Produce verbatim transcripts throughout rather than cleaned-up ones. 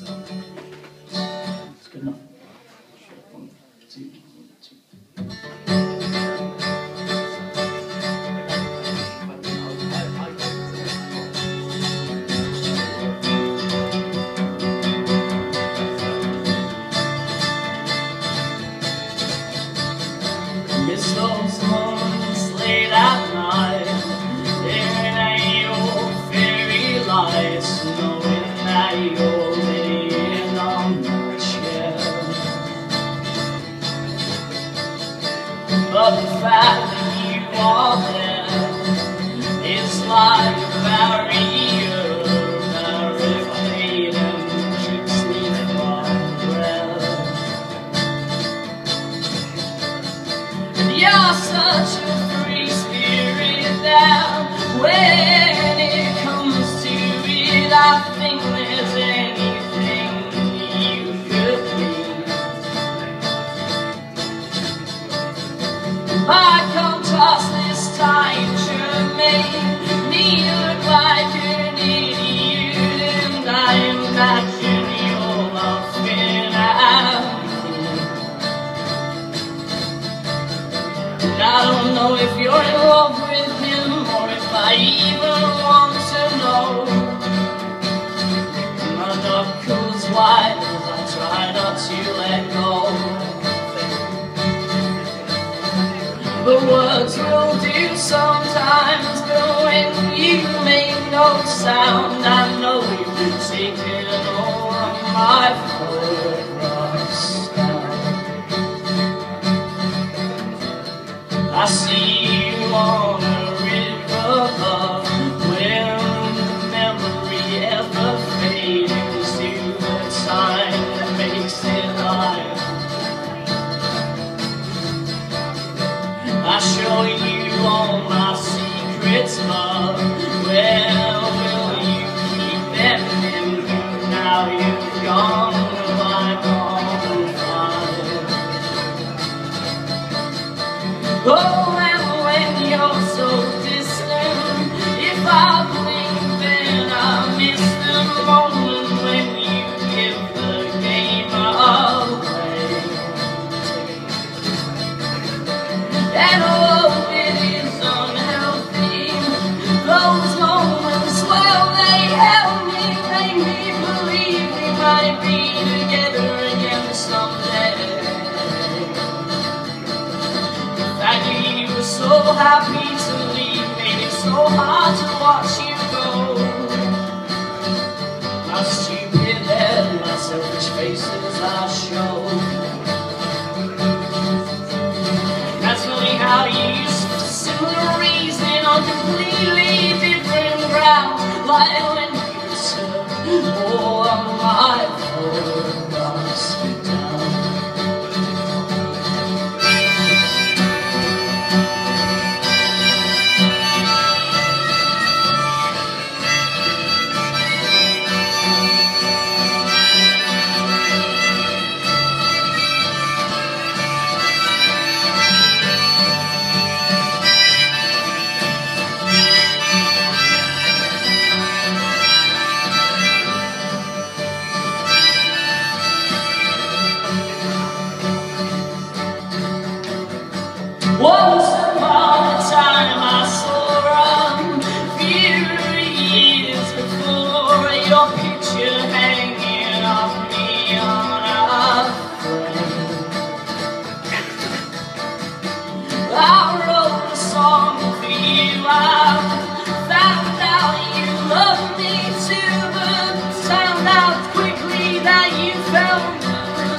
It's good enough. One, two, one, two. Miss those moments late at night, staring at your fairy lights, knowing that you're laying on the chair. But the fact that you are there is like a barrier that reflects and keeps me from breath. You're such a free spirit that when it comes to it, I think there's anything you could be. By contrast, this time should make me look like an idiot, and I imagine you're laughing at me. I don't know if you're in love with him or if I even want to know. My knuckles wide as I try not to let go. But words will do sometimes, but when you make no sound, I know you've taken all of my photographs down. I see you on a river when the memory ever fades to the time that makes it live. I show you all my secrets, love. Where will you keep them in you? Now you've gone, will I gone find? Oh, and when you're so distant, if I blink then I miss the moment when you give the game away. And all of it is unhealthy. Those moments, well, they help me, make me believe we might be together again someday. You were so happy to leave, made it so hard to watch you go. My stupid head, my selfish faces I show. That's funny how you use similar reason on completely different grounds, like when you took all of my photographs down. Once upon a time I saw a few years before your picture hanging off me on a frame. I wrote a song for you, I found out you loved me too, but found out quickly that you felt the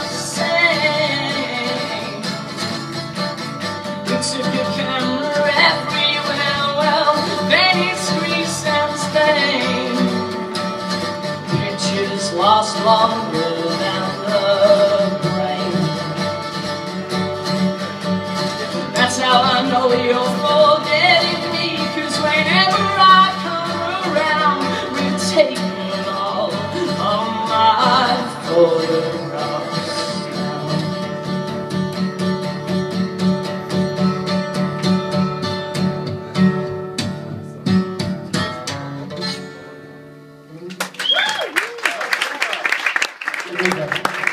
same. You took a camera everywhere, well, Venice, Greece and Spain. Pictures last longer than the brain. That's how I know you're forgetting me, 'cause whenever I come around, we're taking all of my photographs. There you go.